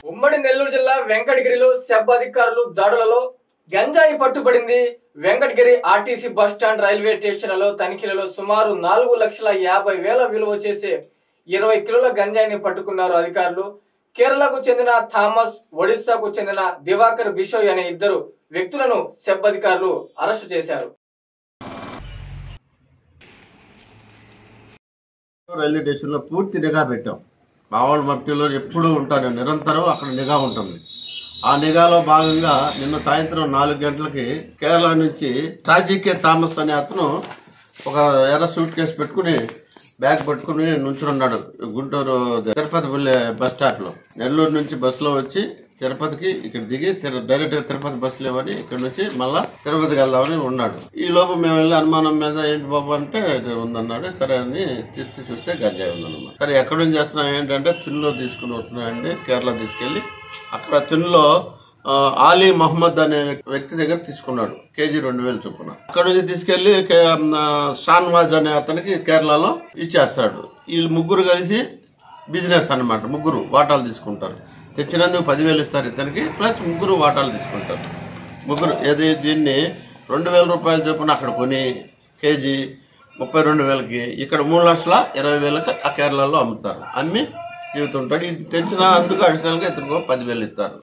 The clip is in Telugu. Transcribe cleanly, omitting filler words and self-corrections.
ఉమ్మడి నెల్లూరు జిల్లా వెంకటగిరిలో సెబ్ అధికారులు దాడులలో గంజాయి పట్టుబడింది. వెంకటగిరి ఆర్టీసీ బస్టాండ్ రైల్వే స్టేషన్లలో తనిఖీలలో సుమారు 4,50,000 విలువ చేసే 20 కిలోల గంజాయిని పట్టుకున్నారు అధికారులు. కేరళకు చెందిన థామస్, ఒడిశాకు చెందిన దివాకర్ బిషోయ్ అనే ఇద్దరు వ్యక్తులను సెబ్ అధికారులు అరెస్టు చేశారు. రైల్వే స్టేషన్లో పూర్తి నిఘా పెట్టాం. మామూలు మట్టిలో ఎప్పుడూ ఉంటాను, నిరంతరం అక్కడ నిఘా ఉంటుంది. ఆ నిఘాలో భాగంగా నిన్న సాయంత్రం 4 గంటలకి కేరళ నుంచి సాజికే థామస్ అనే అతను ఒక ఎర్ర సూట్ కేసు పెట్టుకుని బ్యాగ్ పట్టుకుని నుంచున్నాడు గుంటూరు తిరుపతి వెళ్ళే బస్ స్టాప్ లో. నెల్లూరు నుంచి బస్సులో వచ్చి తిరుపతికి ఇక్కడ దిగి డైరెక్ట్ గా తిరుపతి బస్సు లేవని ఇక్కడ నుంచి మళ్ళా తిరుపతికి వెళ్దామని ఉన్నాడు. ఈ లోపు మేము వెళ్ళి అనుమానం మీద ఏంటి బాబు అంటే ఉందన్నాడు. సరే అని చూస్తే గంజాయి ఉందన్నమాట. సరే ఎక్కడి నుంచి చేస్తున్నాం ఏంటంటే తిన్నులో తీసుకుని వస్తున్నాయండి. కేరళ తీసుకెళ్లి అక్కడ తిన్నులో ఆలీ మహమ్మద్ అనే వ్యక్తి దగ్గర తీసుకున్నాడు కేజీ 2,000 చొప్పున. అక్కడ నుంచి తీసుకెళ్లి షాన్వాజ్ అనే అతనికి కేరళలో ఇచ్చేస్తాడు. వీళ్ళు ముగ్గురు కలిసి బిజినెస్ అన్నమాట. ముగ్గురు వాటాలు తీసుకుంటారు. తెచ్చినందుకు 10,000 ఇస్తారు ఇతనికి, ప్లస్ ముగ్గురు వాటాలు తీసుకుంటారు. ముగ్గురు దీన్ని 2,000 రూపాయలు చొప్పున అక్కడ కొని కేజీ 32,000కి, ఇక్కడ 3,20,000కి ఆ కేరళలో అమ్ముతారు. అమ్మి జీవితుంటాడు. ఇది తెచ్చిన అందుకు అడిషనల్గా ఇతనికి 10,000 ఇస్తారు.